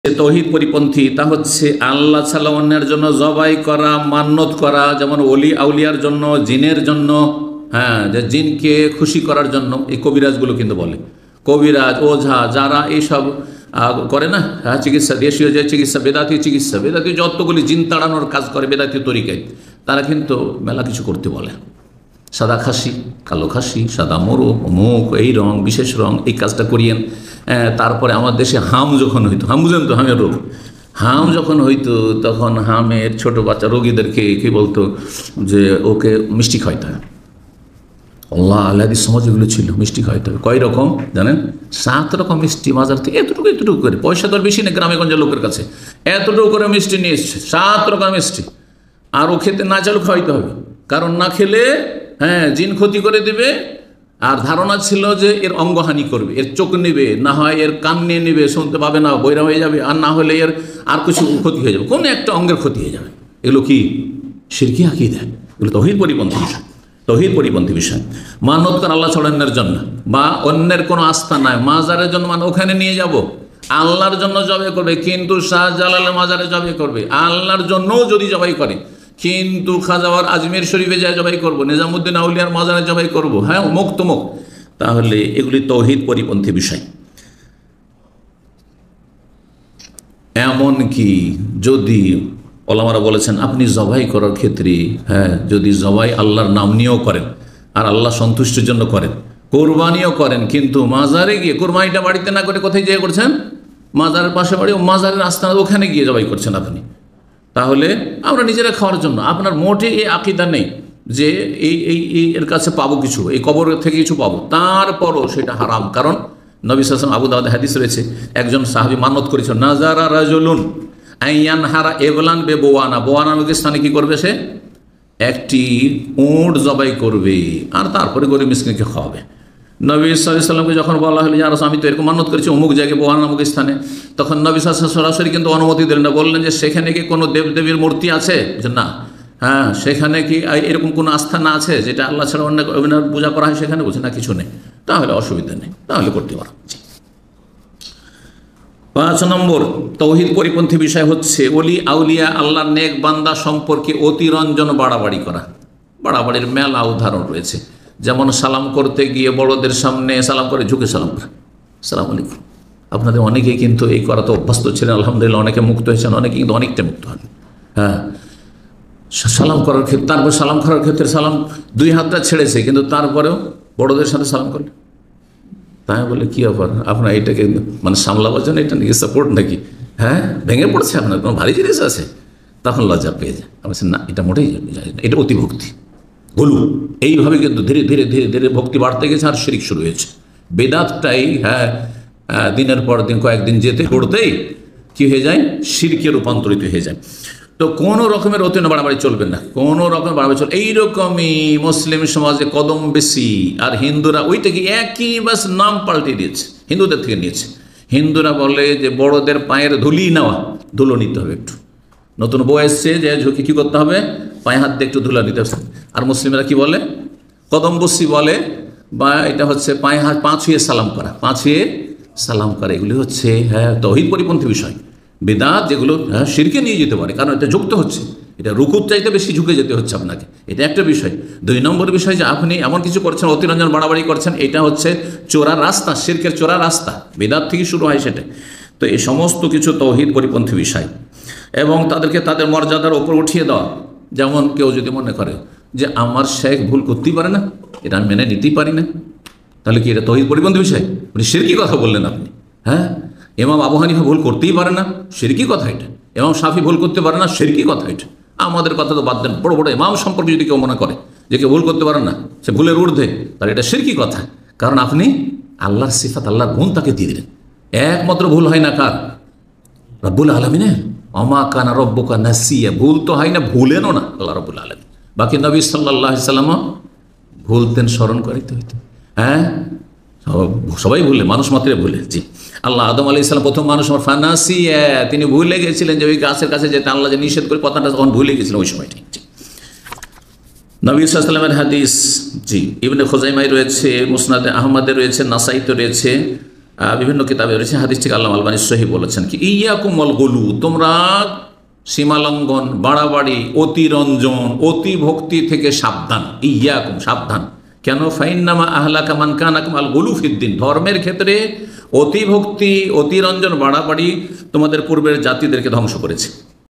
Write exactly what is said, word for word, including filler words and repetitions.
তৌহিদ পরিপন্থী তা হচ্ছে আল্লাহ ছাড়া অন্যের জন্য জবাই করা, মান্যত করা, যেমন ওলি আউলিয়ার জন্য, জিনের জন্য, হ্যাঁ, যে জিনকে খুশি করার জন্য এই কবিরাজগুলো কিন্তু বলে। কবিরাজ, ওঝা যারা এইসব করে না, হ্যাঁ, চিকিৎসা, দেশীয় যে চিকিৎসা, বেদাতি চিকিৎসা, বেদাতি যতগুলি জিন তাড়ানোর কাজ করে বেদাতি তরিকায়, তারা কিন্তু মেলা কিছু করতে বলে। সাদা খাসি, কালো খাসি, সাদা মোরো, মুখ, এই রং, বিশেষ রং, এই কাজটা করিয়েন। তারপরে আমার দেশে হাম যখন হইতো, হাম বুঝলেন তো, হামের রোগ, হাম যখন হইতো তখন হামের ছোট বাচ্চা রোগীদেরকে কি বলতো যে ওকে মিষ্টি খাইতে হবে। আল্লাহ আল্লাহর সমাজ এগুলো ছিল, মিষ্টি খাইতে হবে। কয় রকম জানেন? সাত রকম মিষ্টি বাজার থেকে এতটুকু এতটুকু করে, পয়সা তো আর বেশি নেই গ্রামে গঞ্জের লোকের কাছে, এতটুকু করে মিষ্টি নিয়ে এসছে, সাত রকম মিষ্টি। আর ও খেতে না চালু খাওয়াইতে হবে, কারণ না খেলে হ্যাঁ জিন ক্ষতি করে দেবে। আর ধারণা ছিল যে এর অঙ্গহানি করবে, এর চোখ নেবে, না হয় এর কান নিয়ে নেবে, শুনতে পাবে না, বৈরা হয়ে যাবে, আর না হলে এর আর কিছু ক্ষতি হয়ে যাবে, কোনো একটা অঙ্গের ক্ষতি হয়ে যাবে। এগুলো কি শিরকি আকীদা, এগুলো তৌহিদ পরিপন্থী বিষয়, তৌহিদ পরিপন্থী বিষয়। মানত কর আল্লাহ ছড়ানোর জন্য বা অন্যের কোনো আস্থা নাই, মাজারের জন্য মানে ওখানে নিয়ে যাব, আল্লাহর জন্য জবাই করবে, কিন্তু শাহজালালের মাজারে জবাই করবে, আল্লাহর জন্যও যদি জবাই করে, কিন্তু খাজাওয়ার আজমির শরীফে যায় জবাই করবো, নিজামুদ্দিন আউলিয়ার মাজারে জবাই করবো, হ্যাঁ, মুখ তুমুক, তাহলে এগুলি তৌহিদ পরিপন্থী বিষয়। এমন কি যদি ওলামারা বলেছেন আপনি জবাই করার ক্ষেত্রে, হ্যাঁ, যদি জবাই আল্লাহর নাম নিয়েও করেন আর আল্লাহ সন্তুষ্টির জন্য করেন, কোরবানিও করেন, কিন্তু মাজারে গিয়ে, কোরবানিটা বাড়িতে না করে কোথায় যেয়ে করছেন? মাজারের পাশে বাড়ি, ও মাজারের আস্তানা, ওখানে গিয়ে জবাই করছেন আপনি, তাহলে আমরা নিজেরা খাওয়ার জন্য, আপনার মোটে এই আকীদা নেই যে এই এই এর কাছে পাবো কিছু, এই কবর থেকে কিছু পাবো, তারপরও সেটা হারাম। কারণ নবী সাল্লাল্লাহু আলাইহি ওয়াসাল্লাম, আবু দাউদ হাদিস রয়েছে, একজন সাহাবী মান্নত করেছেন, নাজারা রাজুলুন আইয়ান হারা এবলান বে বোয়ানা, বোয়ানা নদীর স্থানে কি করবে? সে একটি উট জবাই করবে আর তারপরে গরিব মিসকিনকে খাওয়াবে। নবী সাল্লাল্লাহু আলাইহি ওয়াসাল্লামকে যখন বলা হলো যে আমি তো এরকম মান্নত করেছি অমুক জায়গায় বোয়ানা নামক স্থানে, তখন নবী সাল্লাল্লাহু আলাইহি ওয়াসাল্লাম সরাসরি কিন্তু অনুমতি দিলেন না, বললেন যে সেখানে কি কোনো দেবদেবীর মূর্তি আছে? যে না। হ্যাঁ, সেখানে কি এরকম কোনো আস্থানা আছে যেটা আল্লাহ ছাড়া অন্য পূজা করা হয়? সেখানে বলছে না, কিছু নেই, তাহলে অসুবিধা নেই, তাহলে করতে পারো। পাঁচ নম্বর তৌহিদ পরিপন্থী বিষয় হচ্ছে ওলি আউলিয়া আল্লাহর নেক বান্দা সম্পর্কে অতিরঞ্জন বাড়াবাড়ি করা। বাড়াবাড়ির মেলা উদাহরণ রয়েছে, যেমন সালাম করতে গিয়ে বড়দের সামনে সালাম করে ঝুঁকে সালাম করা, সালাম আলাইকুম। আপনাদের অনেকেই কিন্তু এই করা তো অভ্যস্ত ছিলেন, আলহামদুলিল্লাহ, অনেকে মুক্ত হয়েছেন, অনেকে কিন্তু অনেকটা মুক্ত হন। হ্যাঁ, সালাম করার ক্ষেত্রে, তারপর সালাম করার ক্ষেত্রে সালাম দুই হাতটা ছেড়েছে, কিন্তু তারপরেও বড়দের সাথে সালাম করলেন। তাই বলে কি ব্যাপার, আপনার এটাকে মানে সামলাবার জন্য এটা নাকি সাপোর্ট নাকি? হ্যাঁ, ভেঙে পড়ছে, আপনার কোনো ভারী জিনিস আছে, তখন লজ্জা পেয়ে যায়। আমি বলছি না, এটা মোটেই এটা অতিভক্তি, বলু। এইভাবে কিন্তু ধীরে ধীরে ধীরে ধীরে ভক্তি বাড়তে গেছে আর শিরক শুরু হয়েছে। বেদাতটাই হ্যাঁ দিনের পর দিন কয়েকদিন যেতে করতেই কি হয়ে যায়? শিরকে রূপান্তরিত হয়ে যায়। তো কোনো রকমের অতি বাড়াবাড়ি চলবে না, কোনো রকমের বাড়াবাড়ি চলবে। এইরকমই মুসলিম সমাজে কদম বেশি, আর হিন্দুরা ওইটাকে একই বাস নাম পাল্টে দিয়েছে, হিন্দুদের থেকে নিয়েছে। হিন্দুরা বলে যে বড়দের পায়ের ধুলি নেওয়া, ধুলো নিতে হবে একটু, নতুন বউ এসছে যে ঝুঁকি কী করতে হবে, পায়ে হাত দিয়ে একটু ধুলা নিতে হবে। আর মুসলিমরা কি বলে? কদম বসি বলে, বা এটা হচ্ছে পায়ে হাত পা ছুঁয়ে সালাম করা, পা ছুঁয়ে সালাম করা। এগুলি হচ্ছে হ্যাঁ তৌহিদ পরিপন্থী বিষয়, বেদাত, যেগুলো হ্যাঁ শিরকে নিয়ে যেতে পারে, কারণ এটা যুক্ত হচ্ছে, এটা রুকুর চাইতে বেশি ঝুঁকে যেতে হচ্ছে আপনাকে, এটা একটা বিষয়। দুই নম্বর বিষয় যে আপনি এমন কিছু করছেন, অতিরঞ্জন বাড়াবাড়ি করছেন, এটা হচ্ছে চোরা রাস্তা, শিরকের চোরা রাস্তা, বেদাত থেকে শুরু হয় সেটা। তো এই সমস্ত কিছু তৌহিদ পরিপন্থী বিষয়, এবং তাদেরকে তাদের মর্যাদার ওপর উঠিয়ে দেওয়া। যেমন কেউ যদি মনে করে যে আমার শেখ ভুল করতেই পারে না, এটা আমি মেনে নিতেই পারি না, তাহলে কি এটা তৌহিদ পরিপন্থী বিষয়? মানে শিরকি কথা বললেন আপনি। হ্যাঁ, ইমাম আবু হানিফা ভুল করতেই পারে না, শিরকি কথা এটা। ইমাম শাফি ভুল করতে পারে না, শিরকি কথা এটা। আমাদের কথা তো বাদ দেন, বড় বড় ইমাম সম্পর্কে যদি কেউ মনে করে যে কেউ ভুল করতে পারে না, সে ভুলের ঊর্ধ্বে, তাহলে এটা শিরকি কথা। কারণ আপনি আল্লাহর সিফাত, আল্লাহর গুণ তাকে দিয়ে দিলেন। একমাত্র ভুল হয় না কার? রব্বুল আলামিনের। অমা কানা রব্বুকা নাসিয়া, ভুল তো হয় না, ভুলেনও না আল্লাহ রব্বুল আলামিন। বাকি নবী সাল্লাল্লাহু আলাইহি ওয়াসাল্লামও ভুলতেন, স্মরণ করিতে হইতো। হ্যাঁ, সবাই ভুলে, মানুষ মাত্রে ভুলে। জি, আল্লাহ আদম আলাইহিস সালাম প্রথম মানুষ, আমার ফানাসিয়া, তিনি ভুলে গেছিলেন যে ওই গাছের কাছে যেতে আল্লাহ যে নিষেধ করে কথাটা, তখন ভুলে গেছিলেন ওই সময়টি। নবী সাল্লাল্লাহু আলাইহি ওয়াসাল্লামের হাদিস, জি, ইবনে খুজাইমায় রয়েছে, মুসনাদে আহমদে রয়েছে, নাসাইতে রয়েছে, বিভিন্ন কিতাবে রয়েছে, হাদিসটিকে আল্লামা আলবানী সহিহ বলেছেন কি, ইয়াকুমল গুলু, তোমরা সীমালঙ্ঘন, বাড়াবাড়ি, অতিরঞ্জন, অতিভক্তি থেকে সাবধান। ইয়াকুম, সাবধান। কেন? ফাইন্নামা আহলাকা মান কানা কামাল গুলু ফিদ্দিন, ধর্মের ক্ষেত্রে অতিভক্তি, অতিরঞ্জন, বাড়াবাড়ি তোমাদের পূর্বের জাতিদেরকে ধ্বংস করেছে।